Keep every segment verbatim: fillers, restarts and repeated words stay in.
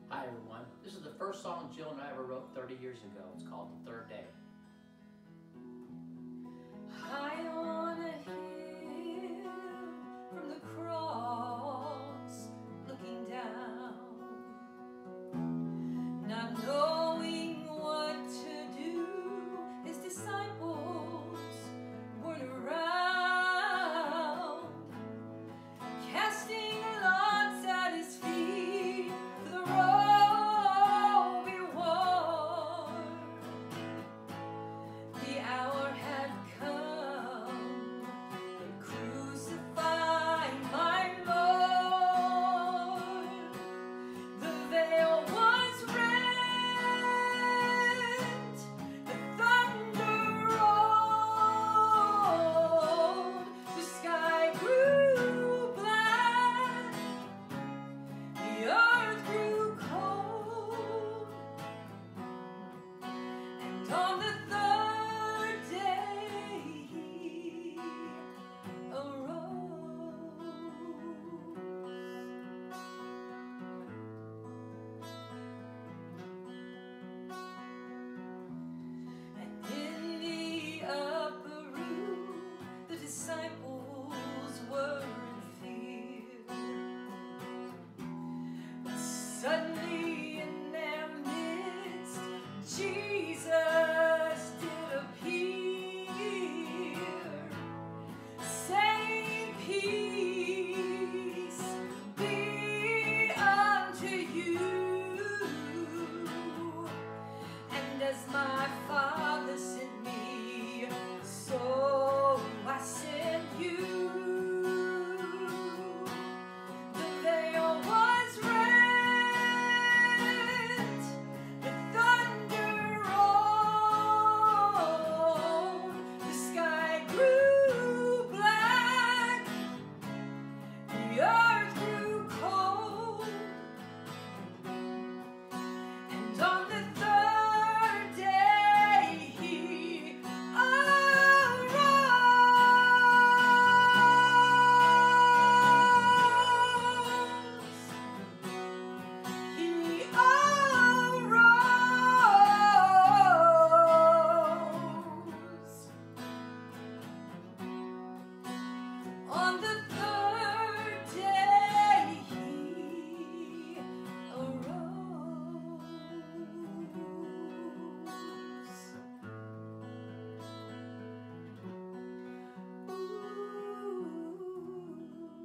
Hi everyone, this is the first song Jill and I ever wrote thirty years ago. It's called The Third Day. High on a hill from the cross, looking down, not knowing what to do, his disciples weren't around, casting lots at his feet for the robe he wore. The hour had come, they crucified my Lord. The veil was rent, the thunder rolled, the sky grew black, the earth grew cold, and on the third day he arose. And in the upper room, the disciples were in fear. But suddenly in their midst, Jesus did appear, saying, "Peace be unto you. And as my Father sent me, so I send you." The veil was rent, the thunder rolled, the sky grew black, the earth grew cold, and on the third day he arose. He arose. On the third day he arose.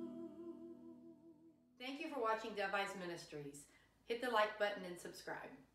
Thank you for watching Dove Eyes Ministries. Hit the like button and subscribe.